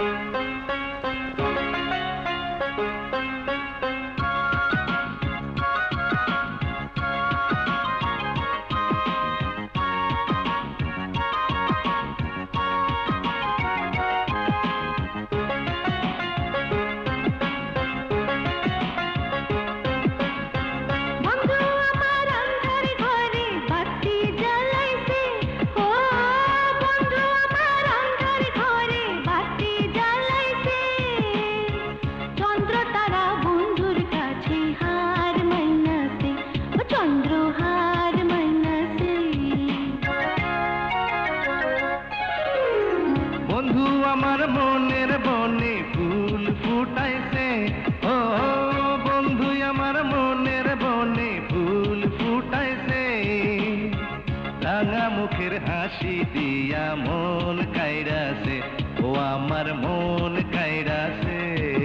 বন্ধু আমার মনের বনে ফুল ফুটাইছে, ও বন্ধু আমার মনের বনে ফুল ফুটাইছে, রাঙা মুখের হাসি দিয়া মন কাইরাছে, ও আমার মন কাইরাছে।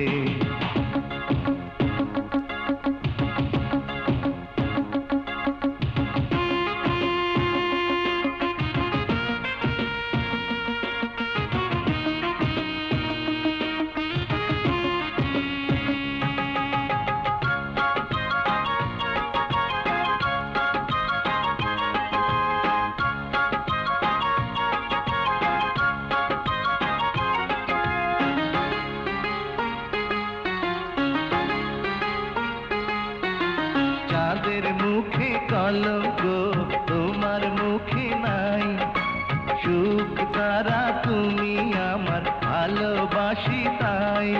চাঁদের মুখে কলঙ্ক তোমার মুখে নাই, সুখ তারা তুমি আমার ভালোবাসি তাই।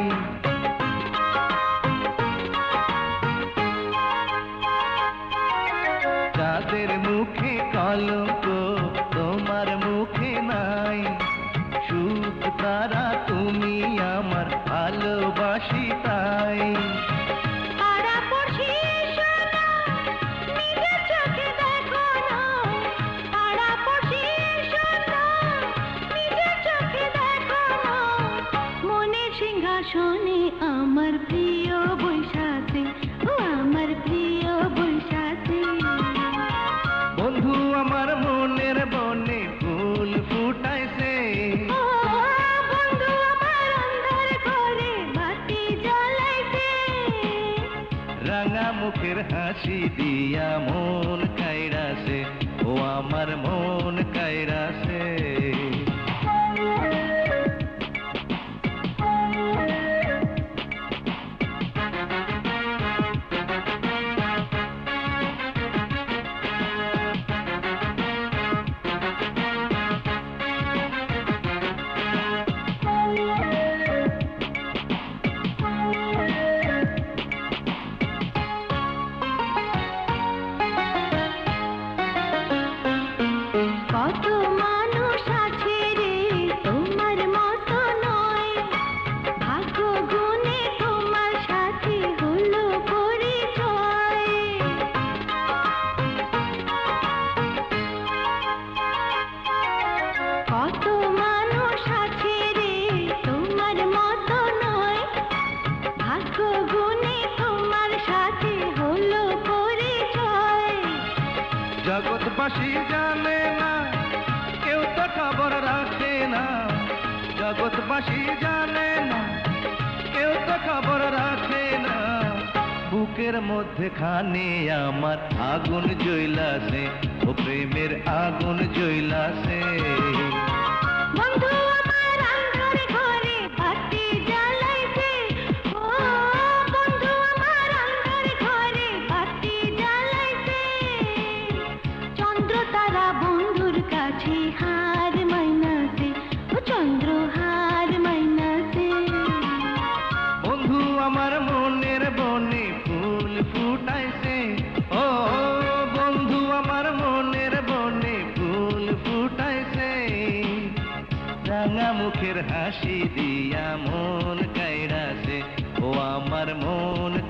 চাঁদের মুখে কলঙ্ক তোমার মুখে নাই, সুখ তারা তুমি আমার ভালোবাসি তাই। সিংহাসনে আমার প্রিয় বৈশাখে, ও আমার প্রিয় বৈশাখে। বন্ধু আমার মনের বনে ফুল ফুটাইছে, ও বন্ধু আমার অন্ধকার ঘরে বাতি জ্বালাইছে, রাঙা মুখের হাসি দিয়া মন কাইরাছে, ও আমার মন কাইরাছে। কত মানুষ আছে রে তোমার মতো নয়, ভাগ্য গুণে তোমার সাথে হলো পরিচয়। কত মানুষ আছে রে তোমার মতো নয়, ভাগ্য গুণে তোমার সাথে হলো পরিচয়। জগৎবাসী জানে না, কেউ তো খবর রাখে না, জগৎবাসী জানে না, কেউ তো খবর রাখে না, বুকের মধ্যে খানে আমার আগুন জ্বলাছে, ও প্রেমের আগুন জ্বলাছে। বন্ধু আমার অন্ধকার ঘরে বাতি জ্বালাইছে, ও বন্ধু আমার অন্ধকার ঘরে বাতি জ্বালাইছে, চন্দ্র তারা বন্ধুর কাছে হার মাইনাছে, ও চন্দ্র হার মাইনাছে। বন্ধু আমার মনের বনে ফুল ফুটাইছে, ও বন্ধু আমার মনের বনে ফুল ফুটাইছে, রাঙা মুখের হাসি দিয়া মন কাইরাছে, ও আমার মন